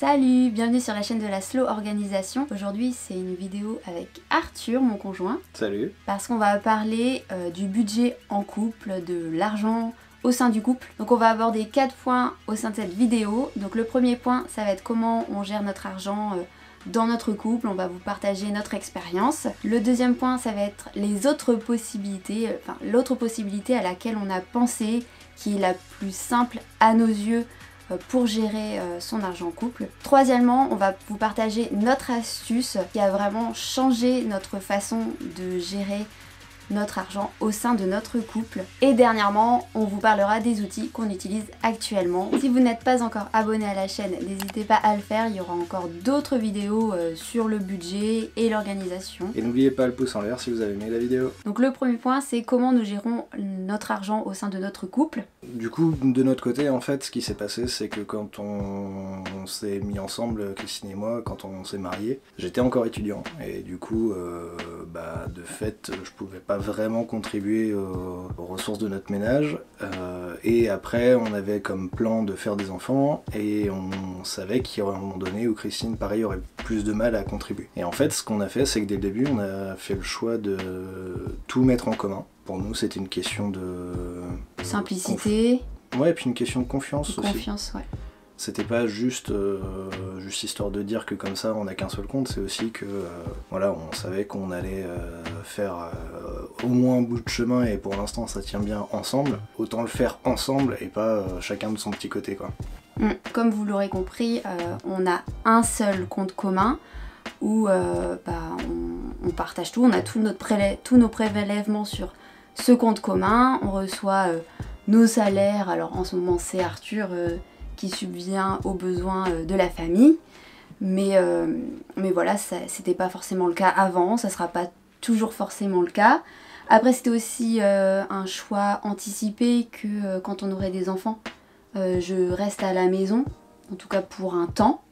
Salut, bienvenue sur la chaîne de la Slow Organisation. Aujourd'hui c'est une vidéo avec Arthur, mon conjoint. Salut. Parce qu'on va parler du budget en couple, de l'argent au sein du couple. Donc on va aborder 4 points au sein de cette vidéo. Donc le premier point, ça va être comment on gère notre argent dans notre couple. On va vous partager notre expérience. Le deuxième point, ça va être les autres possibilités, l'autre possibilité à laquelle on a pensé, qui est la plus simple à nos yeux pour gérer son argent en couple. Troisièmement, on va vous partager notre astuce qui a vraiment changé notre façon de gérer notre argent au sein de notre couple. Et dernièrement, on vous parlera des outils qu'on utilise actuellement. Si vous n'êtes pas encore abonné à la chaîne, n'hésitez pas à le faire. Il y aura encore d'autres vidéos sur le budget et l'organisation. Et n'oubliez pas le pouce en l'air si vous avez aimé la vidéo. Donc le premier point, c'est comment nous gérons notre argent au sein de notre couple. Du coup, de notre côté, en fait, ce qui s'est passé, c'est que quand on s'est mis ensemble, Christine et moi, quand on s'est mariés, j'étais encore étudiant. Et du coup, de fait, je pouvais pas vraiment contribuer aux ressources de notre ménage. Et après, on avait comme plan de faire des enfants. Et on savait qu'il y aurait un moment donné où Christine, pareil, aurait plus de mal à contribuer. Et en fait, ce qu'on a fait, c'est que dès le début, on a fait le choix de tout mettre en commun. Pour nous, c'était une question de simplicité. Ouais, et puis une question de confiance aussi. Confiance, ouais. C'était pas juste histoire de dire que comme ça on n'a qu'un seul compte, c'est aussi que voilà, on savait qu'on allait faire au moins un bout de chemin et pour l'instant ça tient bien ensemble. Autant le faire ensemble et pas chacun de son petit côté quoi. Comme vous l'aurez compris, on a un seul compte commun où on partage tout, on a tous nos prélèvements sur ce compte commun, on reçoit nos salaires. Alors en ce moment c'est Arthur qui subvient aux besoins de la famille, mais voilà, c'était pas forcément le cas avant, ça sera pas toujours forcément le cas. Après c'était aussi un choix anticipé que quand on aurait des enfants, je reste à la maison, en tout cas pour un temps.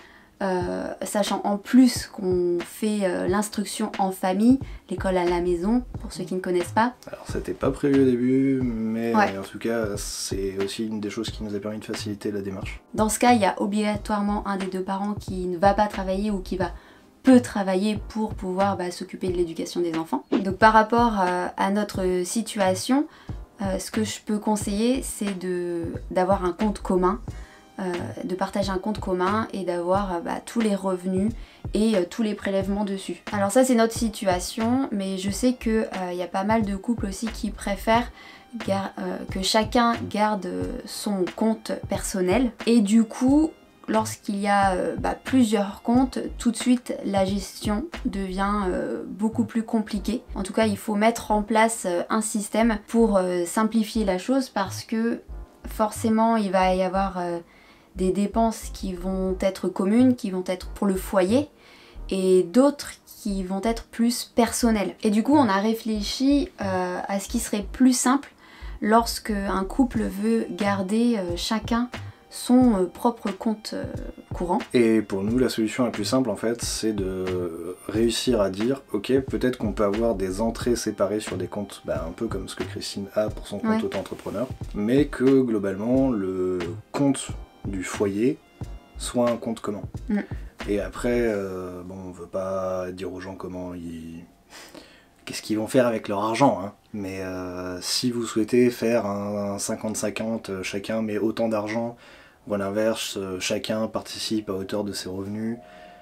Sachant en plus qu'on fait l'instruction en famille, l'école à la maison, pour ceux qui ne connaissent pas. Alors c'était pas prévu au début, mais ouais. En tout cas c'est aussi une des choses qui nous a permis de faciliter la démarche. Dans ce cas, il y a obligatoirement un des deux parents qui ne va pas travailler ou qui va peu travailler pour pouvoir s'occuper de l'éducation des enfants. Donc par rapport à notre situation, ce que je peux conseiller, c'est d'avoir un compte commun. De partager un compte commun et d'avoir tous les revenus et tous les prélèvements dessus. Alors ça c'est notre situation, mais je sais qu'il y a pas mal de couples aussi qui préfèrent que chacun garde son compte personnel. Et du coup, lorsqu'il y a plusieurs comptes, tout de suite la gestion devient beaucoup plus compliquée. En tout cas, il faut mettre en place un système pour simplifier la chose, parce que forcément il va y avoir des dépenses qui vont être communes, qui vont être pour le foyer, et d'autres qui vont être plus personnelles. Et du coup on a réfléchi à ce qui serait plus simple lorsque un couple veut garder chacun son propre compte courant. Et pour nous la solution la plus simple en fait, c'est de réussir à dire ok, peut-être qu'on peut avoir des entrées séparées sur des comptes un peu comme ce que Christine a pour son compte auto-entrepreneur, mais que globalement le compte du foyer soit un compte commun. Et après, on veut pas dire aux gens qu'est-ce qu'ils vont faire avec leur argent, hein. Mais si vous souhaitez faire un 50-50, chacun met autant d'argent, ou à l'inverse, chacun participe à hauteur de ses revenus,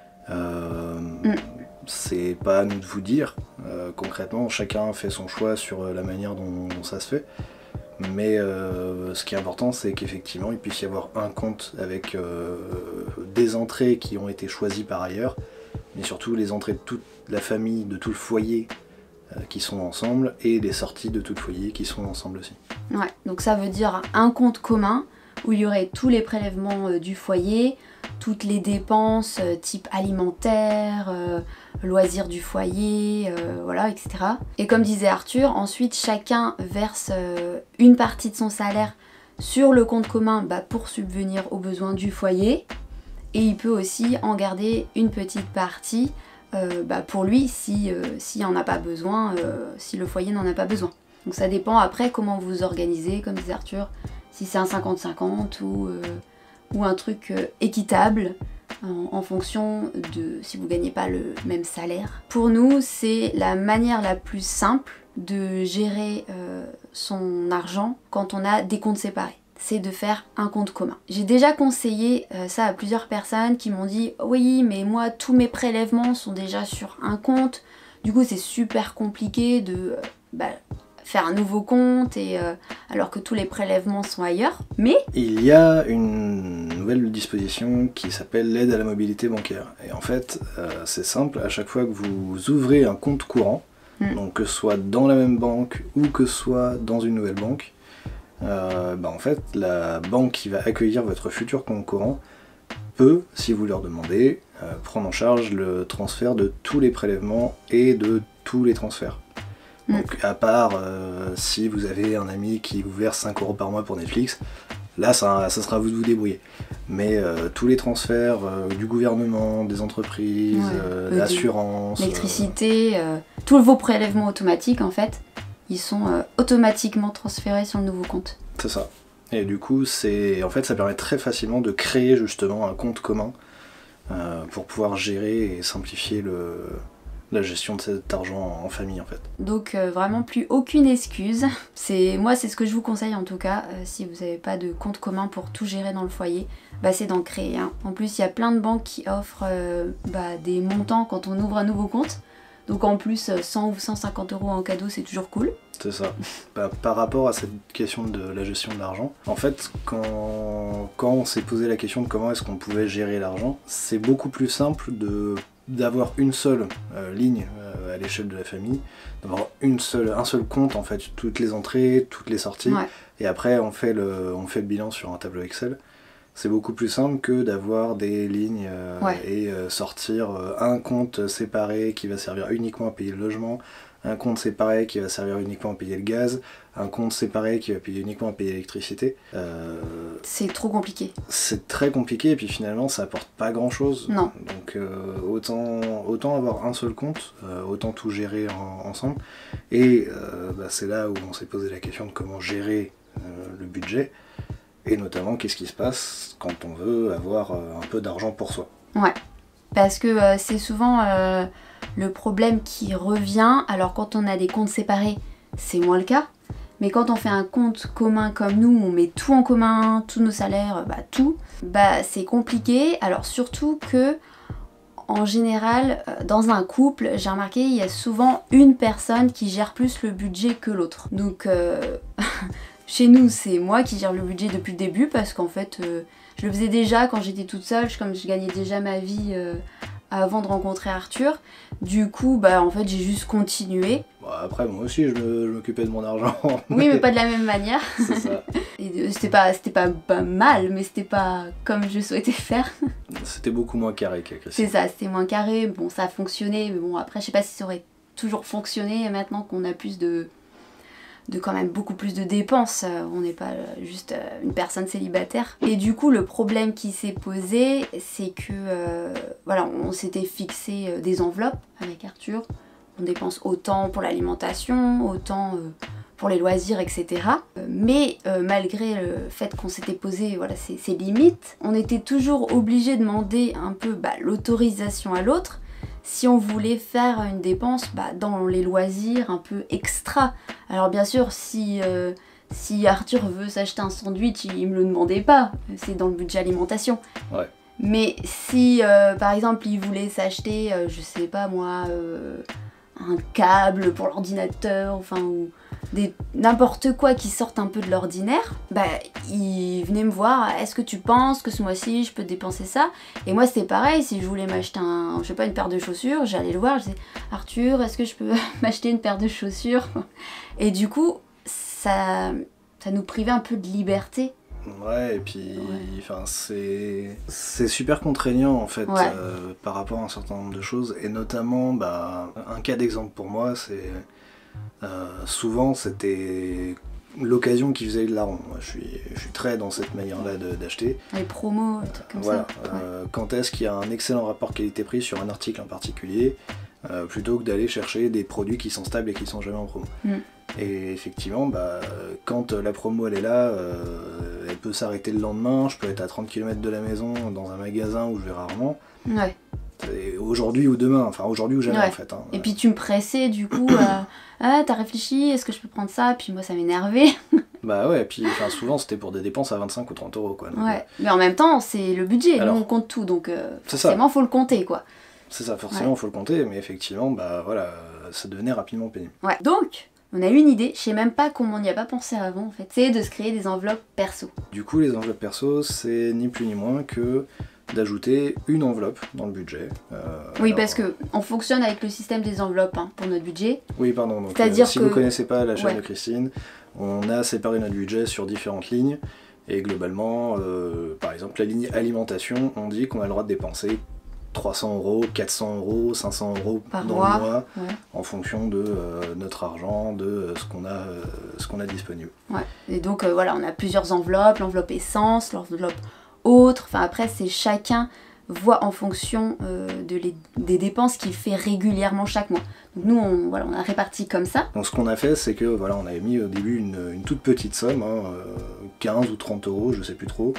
c'est pas à nous de vous dire. Concrètement, chacun fait son choix sur la manière dont ça se fait. Mais ce qui est important, c'est qu'effectivement il puisse y avoir un compte avec des entrées qui ont été choisies par ailleurs, mais surtout les entrées de toute la famille, de tout le foyer qui sont ensemble, et les sorties de tout le foyer qui sont ensemble aussi. Ouais, donc ça veut dire un compte commun où il y aurait tous les prélèvements du foyer, toutes les dépenses type alimentaire, loisirs du foyer, voilà, etc. Et comme disait Arthur, ensuite chacun verse une partie de son salaire sur le compte commun pour subvenir aux besoins du foyer, et il peut aussi en garder une petite partie pour lui s'il n'en a pas besoin, si le foyer n'en a pas besoin. Donc ça dépend après comment vous vous organisez, comme disait Arthur, si c'est un 50-50 ou un truc équitable. en fonction de si vous gagnez pas le même salaire. Pour nous, c'est la manière la plus simple de gérer son argent quand on a des comptes séparés. C'est de faire un compte commun. J'ai déjà conseillé ça à plusieurs personnes qui m'ont dit « Oui, mais moi, tous mes prélèvements sont déjà sur un compte. Du coup, c'est super compliqué de faire un nouveau compte alors que tous les prélèvements sont ailleurs. » Mais il y a une nouvelle disposition qui s'appelle l'aide à la mobilité bancaire. Et en fait, c'est simple, à chaque fois que vous ouvrez un compte courant, donc que ce soit dans la même banque ou que ce soit dans une nouvelle banque, en fait, la banque qui va accueillir votre futur compte courant peut, si vous leur demandez, prendre en charge le transfert de tous les prélèvements et de tous les transferts. Donc à part si vous avez un ami qui vous verse 5 € par mois pour Netflix, là ça sera à vous de vous débrouiller. Mais tous les transferts du gouvernement, des entreprises, l'assurance... l'électricité, tous vos prélèvements automatiques en fait, ils sont automatiquement transférés sur le nouveau compte. C'est ça. Et du coup, en fait, ça permet très facilement de créer justement un compte commun pour pouvoir gérer et simplifier la gestion de cet argent en famille en fait. Donc vraiment plus aucune excuse. Moi c'est ce que je vous conseille en tout cas, si vous n'avez pas de compte commun pour tout gérer dans le foyer, c'est d'en créer un. En plus il y a plein de banques qui offrent des montants quand on ouvre un nouveau compte. Donc en plus 100 ou 150 € en cadeau c'est toujours cool. C'est ça. Par rapport à cette question de la gestion de l'argent, en fait quand on s'est posé la question de comment est-ce qu'on pouvait gérer l'argent, c'est beaucoup plus simple d'avoir une seule ligne à l'échelle de la famille, d'avoir un seul compte en fait, toutes les entrées, toutes les sorties, et après on fait le bilan sur un tableau Excel. C'est beaucoup plus simple que d'avoir des lignes et sortir un compte séparé qui va servir uniquement à payer le logement, un compte séparé qui va servir uniquement à payer le gaz, un compte séparé qui va payer uniquement à payer l'électricité. C'est trop compliqué. C'est très compliqué et puis finalement ça apporte pas grand chose. Non. Donc autant avoir un seul compte, autant tout gérer ensemble. Et c'est là où on s'est posé la question de comment gérer le budget. Et notamment, qu'est-ce qui se passe quand on veut avoir un peu d'argent pour soi. Ouais, parce que c'est souvent le problème qui revient. Alors quand on a des comptes séparés, c'est moins le cas. Mais quand on fait un compte commun comme nous, on met tout en commun, tous nos salaires, tout, c'est compliqué. Alors surtout que, en général, dans un couple, j'ai remarqué, il y a souvent une personne qui gère plus le budget que l'autre. Donc... Chez nous, c'est moi qui gère le budget depuis le début parce qu'en fait, je le faisais déjà quand j'étais toute seule, comme je gagnais déjà ma vie avant de rencontrer Arthur. Du coup, en fait, j'ai juste continué. Après, moi aussi, je m'occupais de mon argent. Oui, mais pas de la même manière. C'est ça. Et c'était pas mal, mais c'était pas comme je souhaitais faire. C'était beaucoup moins carré qu'à Christine. C'est ça, c'était moins carré. Bon, ça a fonctionné, mais bon, après, je sais pas si ça aurait toujours fonctionné maintenant qu'on a plus de quand même beaucoup plus de dépenses, on n'est pas juste une personne célibataire. Et du coup le problème qui s'est posé, c'est que on s'était fixé des enveloppes avec Arthur, on dépense autant pour l'alimentation, autant pour les loisirs, etc. Mais malgré le fait qu'on s'était posé ces limites, on était toujours obligé de demander un peu l'autorisation à l'autre si on voulait faire une dépense dans les loisirs un peu extra. Alors bien sûr, si Arthur veut s'acheter un sandwich, il me le demandait pas, c'est dans le budget alimentation. Ouais. Mais si par exemple il voulait s'acheter, je sais pas moi, un câble pour l'ordinateur, ou n'importe quoi qui sorte un peu de l'ordinaire, il venait me voir, est-ce que tu penses que ce mois-ci je peux dépenser ça? Et moi c'était pareil, si je voulais m'acheter une paire de chaussures, j'allais le voir, je disais Arthur, est-ce que je peux m'acheter une paire de chaussures? Et du coup ça nous privait un peu de liberté. Ouais, et puis c'est super contraignant en fait par rapport à un certain nombre de choses, et notamment un cas d'exemple pour moi, c'est souvent c'était l'occasion qui faisait le larron. Moi, je suis très dans cette manière-là d'acheter. Les promos, des trucs comme ça. Quand est-ce qu'il y a un excellent rapport qualité-prix sur un article en particulier, plutôt que d'aller chercher des produits qui sont stables et qui sont jamais en promo. Et effectivement, quand la promo elle est là, elle peut s'arrêter le lendemain, je peux être à 30 km de la maison, dans un magasin où je vais rarement. Ouais. Aujourd'hui ou demain, enfin aujourd'hui ou jamais en fait. Hein. Et puis tu me pressais du coup, ah t'as réfléchi, est-ce que je peux prendre ça? Puis moi ça m'énervait. Bah ouais, et puis souvent c'était pour des dépenses à 25 ou 30 euros quoi. Donc, ouais, mais en même temps c'est le budget, nous on compte tout, donc forcément faut le compter quoi. C'est ça, forcément faut le compter, mais effectivement, bah voilà, ça devenait rapidement pénible. Ouais, donc on a eu une idée, je sais même pas comment on n'y a pas pensé avant en fait, c'est de se créer des enveloppes perso. Du coup les enveloppes perso, c'est ni plus ni moins que d'ajouter une enveloppe dans le budget. Oui, parce que on fonctionne avec le système des enveloppes hein, pour notre budget. Oui, pardon, donc si vous connaissez pas la chaîne de Christine, on a séparé notre budget sur différentes lignes, et globalement, par exemple la ligne alimentation, on dit qu'on a le droit de dépenser 300 euros, 400 euros, 500 euros dans le mois, en fonction de notre argent, de ce qu'on a disponible. Ouais. Et donc voilà, on a plusieurs enveloppes, l'enveloppe essence, l'enveloppe autre, enfin après c'est chacun voit en fonction des dépenses qu'il fait régulièrement chaque mois. Donc nous on a réparti comme ça. Donc ce qu'on a fait c'est que voilà, on avait mis au début une toute petite somme, 15 ou 30 euros, je sais plus trop.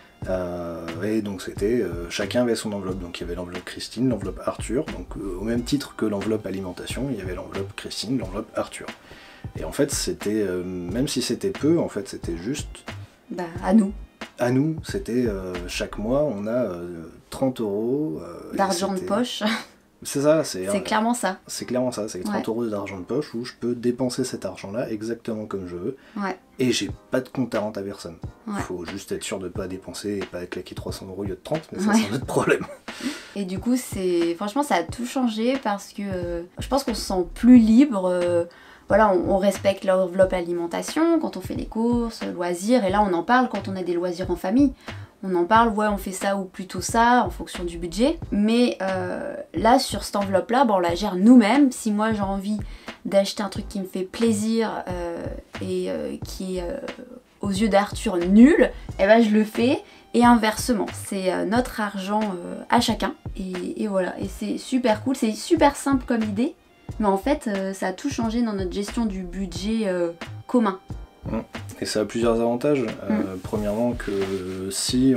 Et donc c'était chacun avait son enveloppe, donc il y avait l'enveloppe Christine, l'enveloppe Arthur, donc au même titre que l'enveloppe alimentation, il y avait l'enveloppe Christine, l'enveloppe Arthur. Et en fait c'était, même si c'était peu, en fait c'était juste... Bah à nous. À nous, c'était chaque mois on a 30 euros d'argent de poche. C'est ça, c'est clairement ça. C'est clairement ça, c'est 30 euros d'argent de poche où je peux dépenser cet argent-là exactement comme je veux. Ouais. Et j'ai pas de compte à rente à personne. Ouais. Faut juste être sûr de pas dépenser et pas claquer 300 euros au lieu de 30, mais ça c'est un autre problème. Et du coup, franchement, ça a tout changé parce que je pense qu'on se sent plus libre. Voilà, on respecte l'enveloppe alimentation quand on fait les courses, loisirs, et là on en parle quand on a des loisirs en famille. On en parle, ouais, on fait ça ou plutôt ça, en fonction du budget. Mais là, sur cette enveloppe-là, on la gère nous-mêmes. Si moi j'ai envie d'acheter un truc qui me fait plaisir et qui est aux yeux d'Arthur nul, eh ben je le fais. Et inversement, c'est notre argent à chacun. Et voilà, et c'est super cool, c'est super simple comme idée. Mais en fait, ça a tout changé dans notre gestion du budget commun. Et ça a plusieurs avantages. Premièrement, que si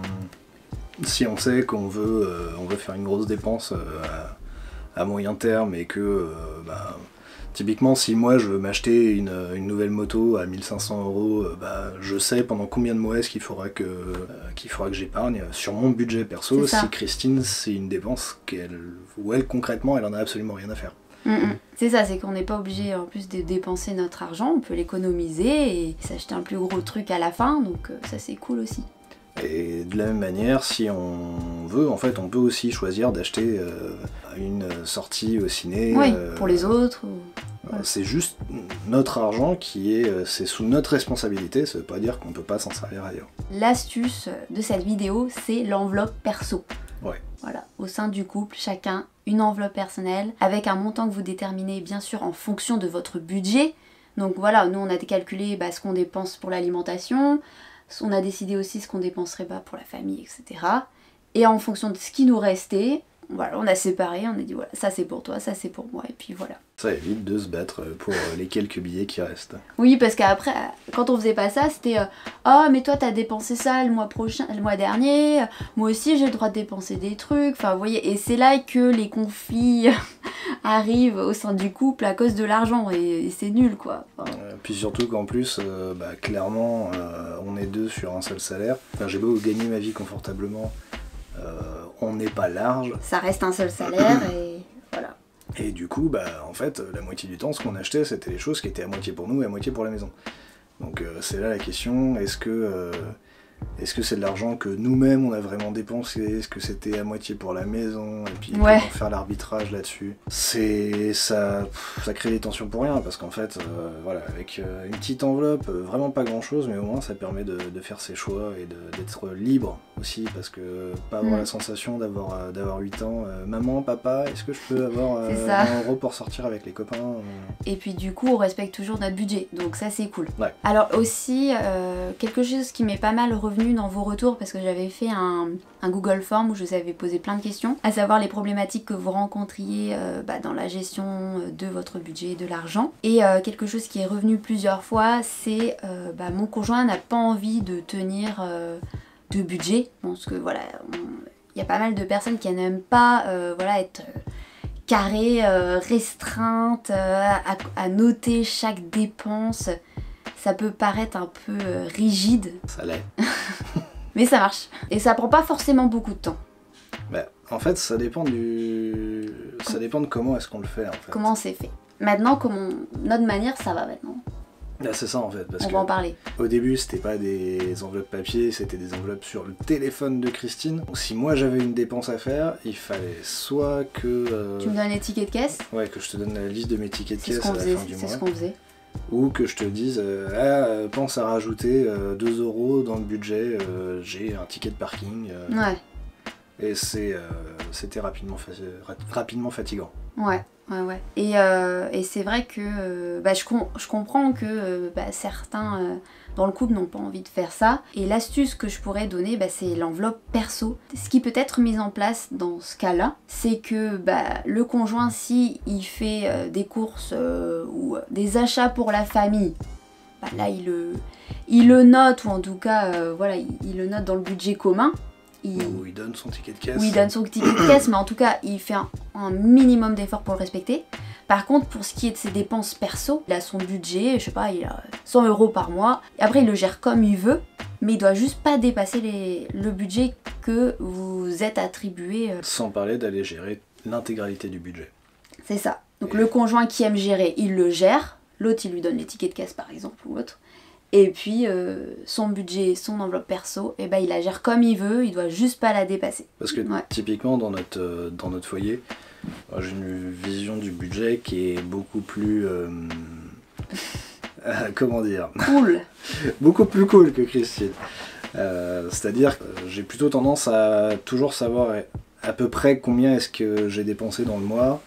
on sait qu'on veut faire une grosse dépense à moyen terme et que typiquement si moi je veux m'acheter une nouvelle moto à 1500 euros, je sais pendant combien de mois est-ce qu'il faudra que j'épargne sur mon budget perso. Si Christine, c'est une dépense où elle concrètement elle en a absolument rien à faire. C'est ça, c'est qu'on n'est pas obligé en plus de dépenser notre argent, on peut l'économiser et s'acheter un plus gros truc à la fin, donc ça c'est cool aussi. Et de la même manière, si on veut, en fait, on peut aussi choisir d'acheter une sortie au ciné. Oui, pour les autres. Voilà. C'est juste notre argent c'est sous notre responsabilité, ça veut pas dire qu'on peut pas s'en servir ailleurs. L'astuce de cette vidéo, c'est l'enveloppe perso. Ouais. Voilà, au sein du couple, chacun une enveloppe personnelle avec un montant que vous déterminez bien sûr en fonction de votre budget. Donc voilà, nous on a calculé ce qu'on dépense pour l'alimentation, on a décidé aussi ce qu'on dépenserait pour la famille, etc. Et en fonction de ce qui nous restait, voilà, on a séparé, on a dit voilà, ça c'est pour toi, ça c'est pour moi, et puis voilà. Ça évite de se battre pour les quelques billets qui restent. Oui, parce qu'après, quand on faisait pas ça, c'était oh mais toi t'as dépensé ça le mois dernier, moi aussi j'ai le droit de dépenser des trucs, enfin vous voyez, et c'est là que les conflits arrivent au sein du couple à cause de l'argent, et c'est nul quoi. Enfin... puis surtout qu'en plus, clairement, on est deux sur un seul salaire. Enfin, j'ai beau gagner ma vie confortablement, on n'est pas large. Ça reste un seul salaire et voilà. Et du coup, en fait, la moitié du temps, ce qu'on achetait, c'était les choses qui étaient à moitié pour nous et à moitié pour la maison. Donc c'est là la question, est-ce que c'est de l'argent que nous-mêmes on a vraiment dépensé? Est-ce que c'était à moitié pour la maison? Et puis comment faire l'arbitrage là-dessus? Ça crée des tensions pour rien, parce qu'en fait, voilà, avec une petite enveloppe, vraiment pas grand-chose, mais au moins ça permet de faire ses choix et d'être libre aussi, parce que pas avoir la sensation d'avoir 8 ans. Maman, papa, est-ce que je peux avoir 1 € pour sortir avec les copains Et puis du coup, on respecte toujours notre budget, donc ça c'est cool. Ouais. Alors aussi, quelque chose qui m'est pas mal revenu dans vos retours, parce que j'avais fait un Google Form où je vous avais posé plein de questions, à savoir les problématiques que vous rencontriez dans la gestion de votre budget, de l'argent. Et quelque chose qui est revenu plusieurs fois, c'est mon conjoint n'a pas envie de tenir de budget. Je pense que voilà, il y a pas mal de personnes qui n'aiment pas être carrées, restreintes, à noter chaque dépense. Ça peut paraître un peu rigide. Ça l'est. Mais ça marche. Et ça prend pas forcément beaucoup de temps. En fait, ça dépend de comment est-ce qu'on le fait. En fait. Comment c'est fait. Maintenant, notre manière, ça va maintenant. Là, c'est ça en fait. Parce on va en parler. Au début, c'était pas des enveloppes papier, c'était des enveloppes sur le téléphone de Christine. Donc, si moi j'avais une dépense à faire, il fallait soit que. Tu me donnes les tickets de caisse ? Ouais, que je te donne la liste de mes tickets de caisse à la fin du mois. C'est ce qu'on faisait. Ou que je te dise, pense à rajouter 2 € dans le budget, j'ai un ticket de parking. Ouais. Et c'était rapidement fatigant. Ouais. Et c'est vrai que je comprends que certains dans le couple n'ont pas envie de faire ça. Et l'astuce que je pourrais donner, c'est l'enveloppe perso. Ce qui peut être mis en place dans ce cas-là, c'est que le conjoint, si il fait des courses ou des achats pour la famille, là il le note, ou en tout cas il le note dans le budget commun. Ou il donne son ticket de caisse. Oui, il donne son ticket de caisse, mais en tout cas, il fait un minimum d'efforts pour le respecter. Par contre, pour ce qui est de ses dépenses perso, il a son budget, je sais pas, il a 100 € par mois. Et après, il le gère comme il veut, mais il doit juste pas dépasser le budget que vous êtes attribué. Sans parler d'aller gérer l'intégralité du budget. C'est ça. Donc le conjoint qui aime gérer, il le gère. L'autre, il lui donne les tickets de caisse, par exemple, ou autre. Et puis son budget, son enveloppe perso, il la gère comme il veut, il doit juste pas la dépasser. Parce que typiquement dans notre foyer, j'ai une vision du budget qui est beaucoup plus... comment dire ? Cool. Beaucoup plus cool que Christine. C'est-à-dire que j'ai plutôt tendance à toujours savoir à peu près combien est-ce que j'ai dépensé dans le mois.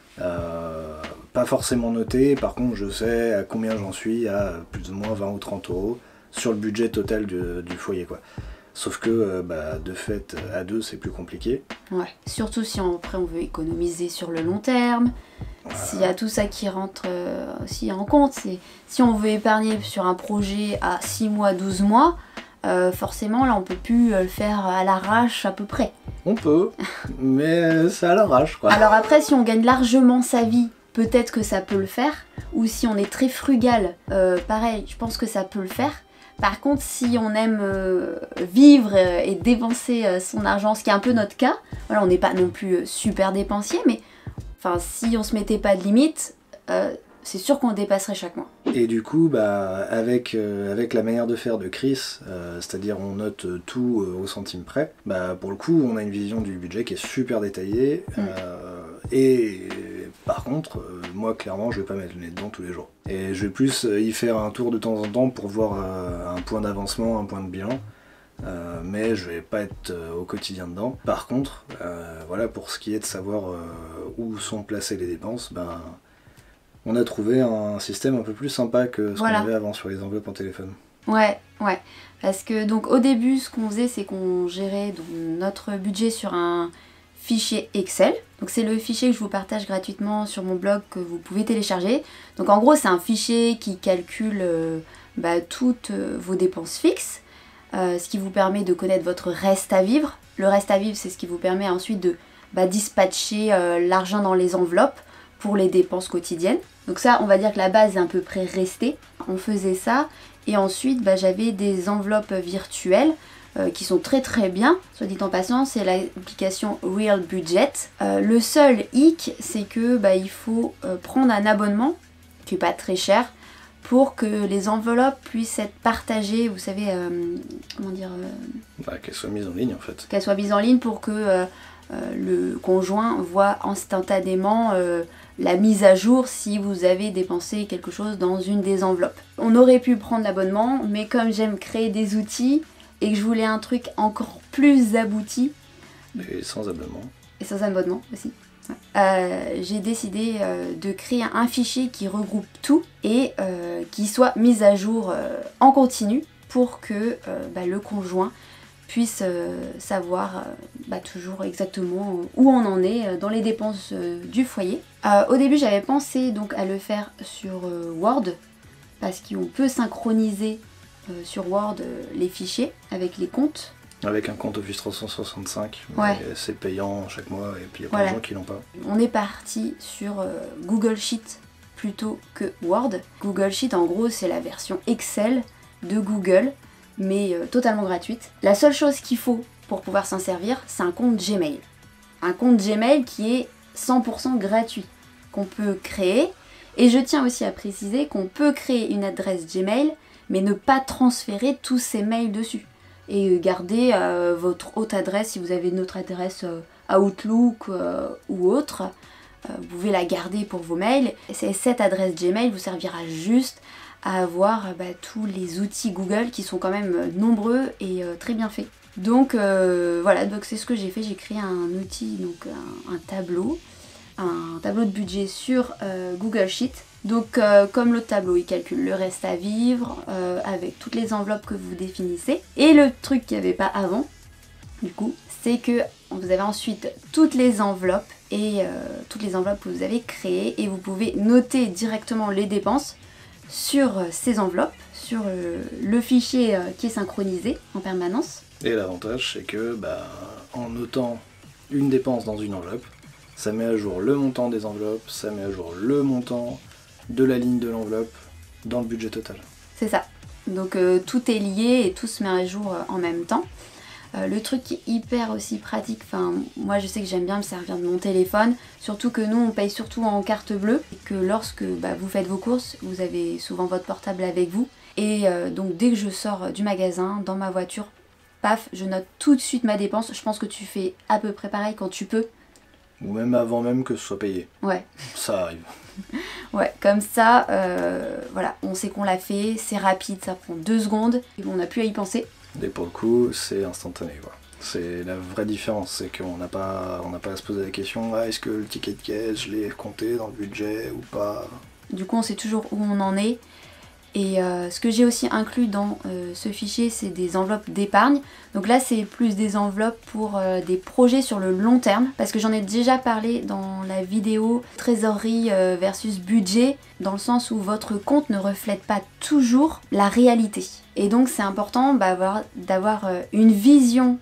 Pas forcément noté, par contre je sais à combien j'en suis, à plus ou moins 20 ou 30 € sur le budget total du foyer quoi. Sauf que de fait à deux c'est plus compliqué. Ouais, surtout si après on veut économiser sur le long terme, voilà. S'il y a tout ça qui rentre aussi en compte, si on veut épargner sur un projet à 6 mois, 12 mois, forcément là on peut plus le faire à l'arrache à peu près. On peut, mais c'est à l'arrache quoi. Alors après si on gagne largement sa vie, peut-être que ça peut le faire, ou si on est très frugal, pareil, je pense que ça peut le faire. Par contre, si on aime vivre et dépenser son argent, ce qui est un peu notre cas, voilà, on n'est pas non plus super dépensier, mais si on se mettait pas de limite, c'est sûr qu'on dépasserait chaque mois. Et du coup, avec la manière de faire de Chris, c'est-à-dire on note tout au centime près, pour le coup, on a une vision du budget qui est super détaillée. Et par contre, moi clairement, je vais pas mettre le nez dedans tous les jours. Et je vais plus y faire un tour de temps en temps pour voir un point d'avancement, un point de bilan. Mais je vais pas être au quotidien dedans. Par contre, pour ce qui est de savoir où sont placées les dépenses, on a trouvé un système un peu plus sympa que ce qu'on avait avant sur les enveloppes en téléphone. Ouais. Parce que donc au début, ce qu'on faisait, c'est qu'on gérait notre budget sur un fichier Excel. Donc c'est le fichier que je vous partage gratuitement sur mon blog que vous pouvez télécharger. Donc en gros, c'est un fichier qui calcule toutes vos dépenses fixes, ce qui vous permet de connaître votre reste à vivre. Le reste à vivre, c'est ce qui vous permet ensuite de dispatcher l'argent dans les enveloppes pour les dépenses quotidiennes. Donc ça, on va dire que la base est à peu près restée. On faisait ça et ensuite j'avais des enveloppes virtuelles qui sont très très bien, soit dit en passant, c'est l'application Real Budget. Le seul hic, c'est que il faut prendre un abonnement qui n'est pas très cher pour que les enveloppes puissent être partagées, vous savez, qu'elles soient mises en ligne en fait. Qu'elles soient mises en ligne pour que le conjoint voit instantanément la mise à jour si vous avez dépensé quelque chose dans une des enveloppes. On aurait pu prendre l'abonnement, mais comme j'aime créer des outils, et que je voulais un truc encore plus abouti. Et sans abonnement. Et sans abonnement aussi. J'ai décidé de créer un fichier qui regroupe tout et qui soit mis à jour en continu pour que le conjoint puisse savoir toujours exactement où on en est dans les dépenses du foyer. Au début j'avais pensé donc à le faire sur Word parce qu'on peut synchroniser sur Word les fichiers avec les comptes. Avec un compte Office 365, ouais. Mais c'est payant chaque mois et puis il y a plein de gens qui l'ont pas. On est parti sur Google Sheet plutôt que Word. Google Sheet en gros c'est la version Excel de Google mais totalement gratuite. La seule chose qu'il faut pour pouvoir s'en servir c'est un compte Gmail. Un compte Gmail qui est 100% gratuit, qu'on peut créer. Et je tiens aussi à préciser qu'on peut créer une adresse Gmail mais ne pas transférer tous ces mails dessus. Et garder votre autre adresse, si vous avez une autre adresse Outlook ou autre, vous pouvez la garder pour vos mails. Et cette adresse Gmail vous servira juste à avoir tous les outils Google qui sont quand même nombreux et très bien faits. Donc voilà, donc c'est ce que j'ai fait, j'ai créé un outil, donc un tableau de budget sur Google Sheet. Donc comme le tableau il calcule le reste à vivre avec toutes les enveloppes que vous définissez. Et le truc qu'il n'y avait pas avant, du coup, c'est que vous avez ensuite toutes les enveloppes et toutes les enveloppes que vous avez créées et vous pouvez noter directement les dépenses sur ces enveloppes, sur le fichier qui est synchronisé en permanence. Et l'avantage c'est que en notant une dépense dans une enveloppe, ça met à jour le montant des enveloppes, ça met à jour le montant de la ligne de l'enveloppe dans le budget total. C'est ça. Donc tout est lié et tout se met à jour en même temps. Le truc qui est hyper aussi pratique, moi je sais que j'aime bien me servir de mon téléphone, surtout que nous on paye surtout en carte bleue et que lorsque vous faites vos courses, vous avez souvent votre portable avec vous et donc dès que je sors du magasin, dans ma voiture, paf, je note tout de suite ma dépense. Je pense que tu fais à peu près pareil quand tu peux. Ou même avant même que ce soit payé. Ouais. Ça arrive. Ouais, comme ça, voilà, on sait qu'on l'a fait, c'est rapide, ça prend 2 secondes, et on n'a plus à y penser. Et pour le coup, c'est instantané, quoi. C'est la vraie différence, c'est qu'on n'a pas à se poser la question, est-ce que le ticket de caisse, je l'ai compté dans le budget ou pas. Du coup, on sait toujours où on en est. Et ce que j'ai aussi inclus dans ce fichier, c'est des enveloppes d'épargne. Donc là, c'est plus des enveloppes pour des projets sur le long terme. Parce que j'en ai déjà parlé dans la vidéo trésorerie versus budget, dans le sens où votre compte ne reflète pas toujours la réalité. Et donc c'est important d'avoir une vision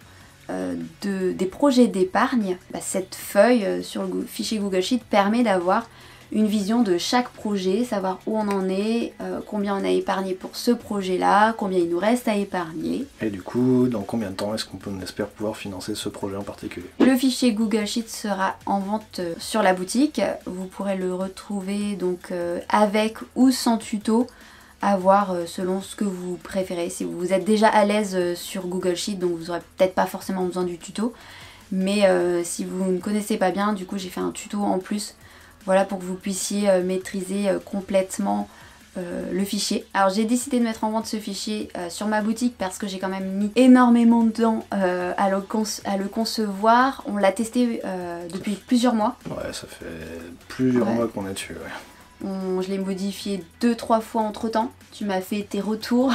des projets d'épargne. Cette feuille sur le fichier Google Sheet permet d'avoir une vision de chaque projet, savoir où on en est, combien on a épargné pour ce projet-là, combien il nous reste à épargner. Et du coup, dans combien de temps est-ce qu'on espère pouvoir financer ce projet en particulier? Le fichier Google Sheet sera en vente sur la boutique. Vous pourrez le retrouver donc avec ou sans tuto, à voir selon ce que vous préférez. Si vous êtes déjà à l'aise sur Google Sheet, donc vous n'aurez peut-être pas forcément besoin du tuto. Mais si vous ne connaissez pas bien, du coup j'ai fait un tuto en plus. Voilà, pour que vous puissiez maîtriser complètement le fichier. Alors j'ai décidé de mettre en vente ce fichier sur ma boutique parce que j'ai quand même mis énormément de temps à le concevoir. On l'a testé depuis plusieurs mois. Ouais, ça fait plusieurs mois qu'on est dessus, ouais. Je l'ai modifié 2-3 fois entre temps. Tu m'as fait tes retours.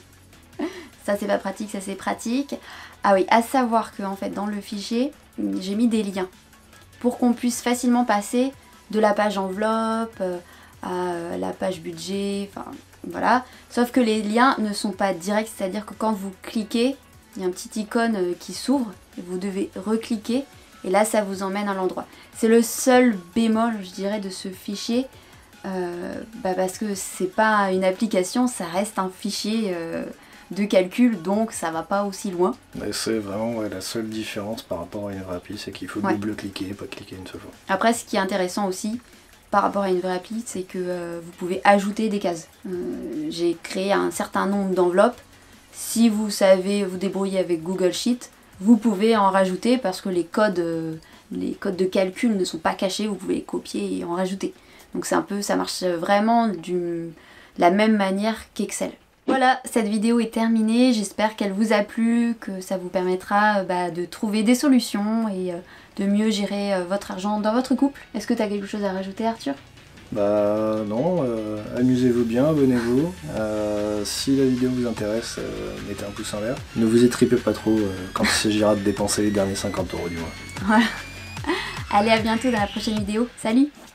Ça c'est pas pratique, ça c'est pratique. Ah oui, à savoir que en fait dans le fichier, j'ai mis des liens pour qu'on puisse facilement passer de la page enveloppe à la page budget, enfin voilà. Sauf que les liens ne sont pas directs, c'est-à-dire que quand vous cliquez, il y a un petit icône qui s'ouvre, et vous devez recliquer, et là ça vous emmène à l'endroit. C'est le seul bémol, je dirais, de ce fichier, parce que c'est pas une application, ça reste un fichier de calcul, donc ça va pas aussi loin. Mais c'est vraiment la seule différence par rapport à une vraie appli, c'est qu'il faut double-cliquer, pas cliquer une seule fois. Après, ce qui est intéressant aussi par rapport à une vraie appli, c'est que vous pouvez ajouter des cases. J'ai créé un certain nombre d'enveloppes. Si vous savez vous débrouiller avec Google Sheet, vous pouvez en rajouter parce que les codes de calcul ne sont pas cachés, vous pouvez les copier et en rajouter. Donc c'est un peu, ça marche vraiment de la même manière qu'Excel. Voilà, cette vidéo est terminée, j'espère qu'elle vous a plu, que ça vous permettra de trouver des solutions et de mieux gérer votre argent dans votre couple. Est-ce que tu as quelque chose à rajouter, Arthur? Bah non, amusez-vous bien, abonnez-vous. Si la vidéo vous intéresse, mettez un pouce en l'air. Ne vous étripez pas trop quand il s'agira de dépenser les derniers 50 € du mois. Voilà. Allez, à bientôt dans la prochaine vidéo. Salut!